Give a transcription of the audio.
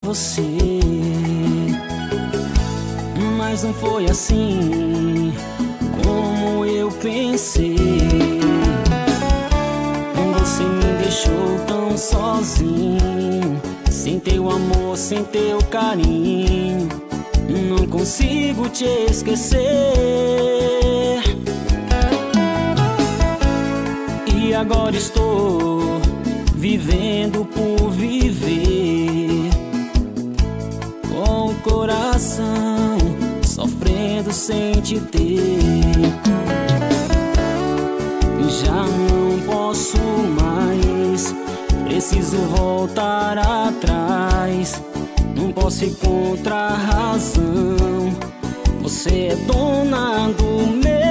você, mas não foi assim como eu pensei. Você me deixou tão sozinho, sem teu amor, sem teu carinho. Não consigo te esquecer. E agora estou vivendo por viver, com o coração sofrendo sem te ter. Já não posso mais, preciso voltar atrás. Não posso encontrar razão, você é dona do meu